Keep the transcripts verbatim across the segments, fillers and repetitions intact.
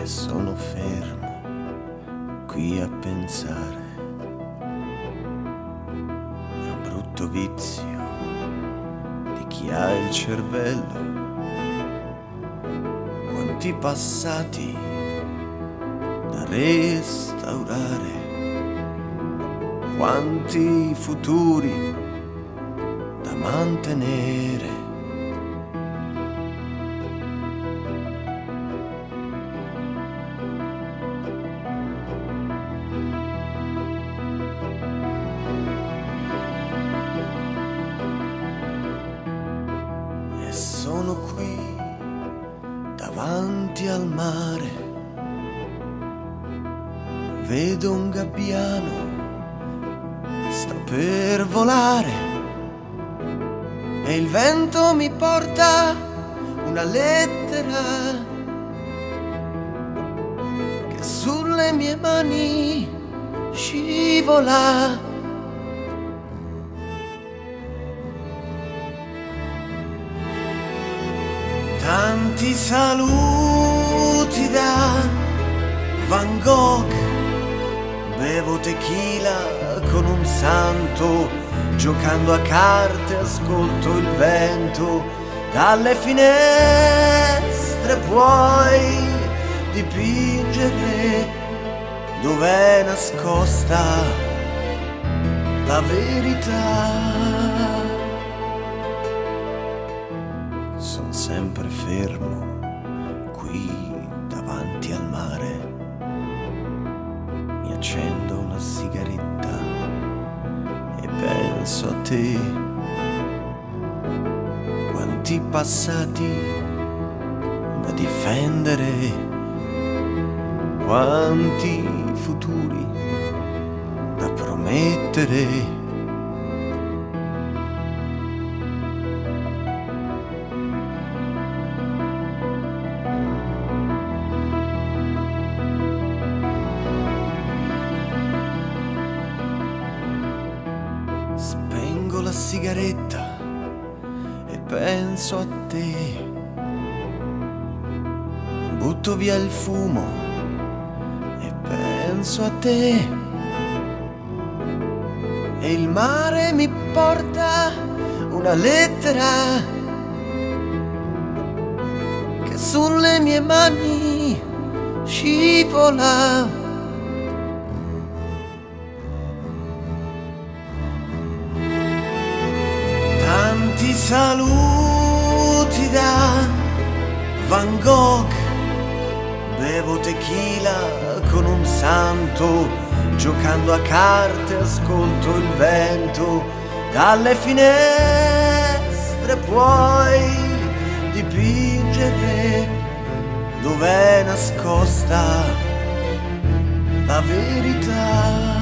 e sono fermo qui a pensare. È un brutto vizio di chi ha il cervello. Quanti passati da restaurare, quanti futuri da mantenere. E sono qui davanti al mare, vedo un gabbiano, sta per volare, e il vento mi porta una lettera che sulle mie mani scivola. Tanti saluti da Van Gogh, bevo tequila con un santo, giocando a carte ascolto il vento. Dalle finestre puoi dipingere dov'è nascosta la verità. Son sempre fermo qui davanti al mare, mi accendo una sigaretta e penso a te. Quanti passati da difendere, quanti futuri da promettere. Spengo la sigaretta e penso a te, butto via il fumo e penso a te, e il mare mi porta una lettera che sulle mie mani scivola. Tanti saluti da Van Gogh, bevo tequila con un santo, giocando a carte ascolto il vento. Dalle finestre puoi dipingere dov'è nascosta la verità.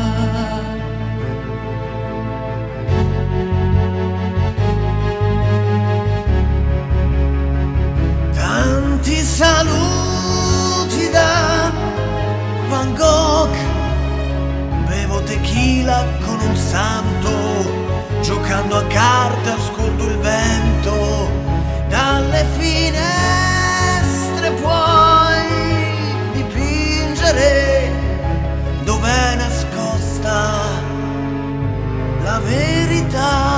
Tanti saluti da Van Gogh, bevo tequila con un santo, giocando a carte ascolto il vento. Dalle finestre puoi dipingere dov'è nascosta la verità.